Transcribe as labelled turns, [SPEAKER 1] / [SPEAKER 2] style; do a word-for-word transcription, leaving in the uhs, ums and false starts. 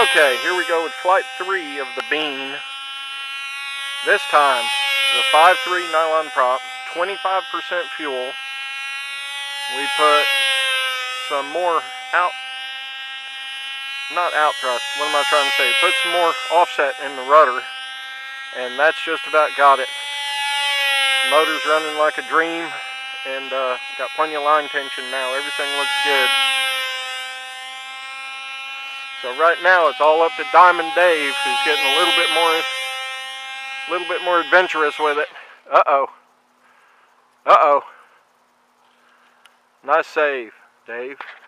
[SPEAKER 1] Okay, here we go with flight three of the Bean. This time, the five three nylon prop, twenty-five percent fuel. We put some more out, not out thrust, what am I trying to say? Put some more offset in the rudder, and that's just about got it. Motor's running like a dream, and uh, got plenty of line tension now. Everything looks good. So right now it's all up to Diamond Dave, who's getting a little bit more, little bit more adventurous with it. Uh-oh. Uh-oh. Nice save, Dave.